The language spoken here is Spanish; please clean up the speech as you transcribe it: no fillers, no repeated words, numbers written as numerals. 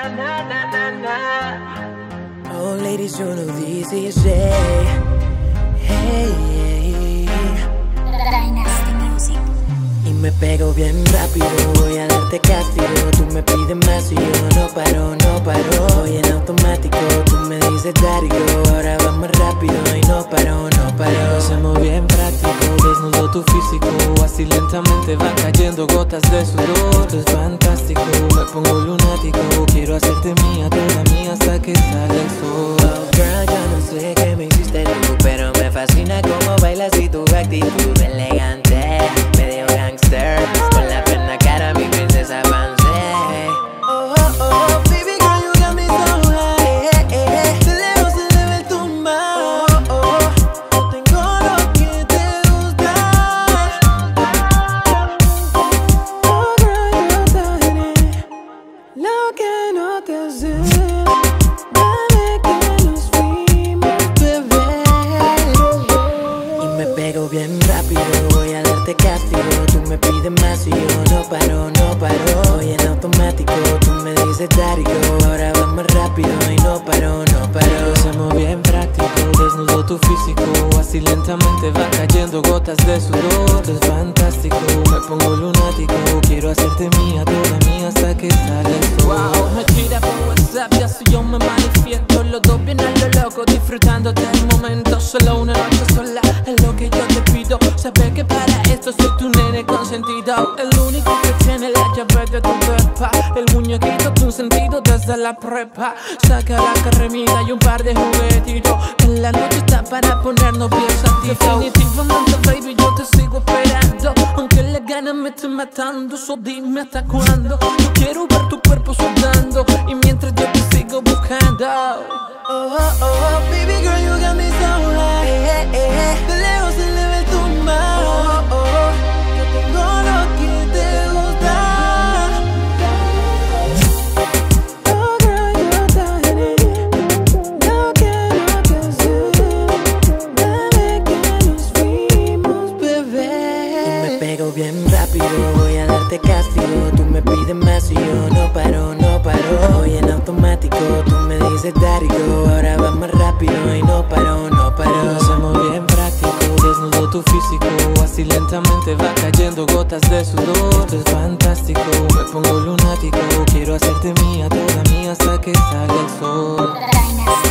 Oh, ladies, you know this is Sigue. Hey. Dynasty Music. Y me pego bien rápido, voy a darte castigo. Tú me pides más y yo no paro, no paro. Voy en automático, tú me dices daddy go. Ahora vamos rápido y no paro, no paro. Lo hacemos bien práctico, desnudo tu físico. Así lentamente van cayendo gotas de sudor. Esto es fantástico, me pongo lunático. Quiero hacerte mía, toda mía hasta que salga el sol. Oh girl, yo no sé qué me hiciste tú, pero me fascina cómo bailas y tu actitud elegante, medio gangster. Con la pena cara mi princesa avancé. Oh, oh, oh, baby girl, you got me so high. De lejos se le ve el tumbao. Oh, oh, yo tengo lo que te gusta. Oh girl, yo te haré lo que no te hace. Dale que nos fuimos, bebé. Y me pego bien rápido, voy a darte castigo. Tú me pides más y yo no paro, no paro. Voy en automático, tú me dices daddy go. Ahora vamos rápido y no paro, no paro. Lo hacemos bien práctico, desnudo tu físico. Así lentamente van cayendo gotas de sudor. Esto es fantástico, me pongo lunático. Quiero hacerte mía, toda mía hasta que salga el sol. Wow, me tira por WhatsApp y así yo me manifiesto. Los dos bien a lo loco, disfrutando del momento. Solo una noche sola es lo que yo te pido. Saber que para esto soy tu nene consentido. El único que tiene la llave de tu pepa. El muñequito consentido desde la prepa. Saca la carremita y un par de juguetitos. En la noche está para ponernos bien santitos. Definitivamente baby yo te sigo esperando. Aunque las ganas me estén matando, so dime hasta cuándo. Yo quiero ver tu cuerpo sudando y mientras yo te sigo buscando. Oh, oh, oh, baby girl, you got me so high. De lejos se le ve el tumbao. Oh, oh, oh, yo tengo lo que te gusta. Oh girl, yo te haré lo que no te hace. Dale que nos fuimos, bebé. Y me pego bien rápido, voy a darte castigo. Tú me pides más y yo no paro, no paro. Voy en automático, tú me dices daddy go. Ahora vamos rápido y no paro, no paro. Lo hacemos bien práctico, desnudo tu físico. Así lentamente van cayendo gotas de sudor. Esto es fantástico, me pongo lunático. Quiero hacerte mía, toda mía hasta que salga el sol. Dynasty.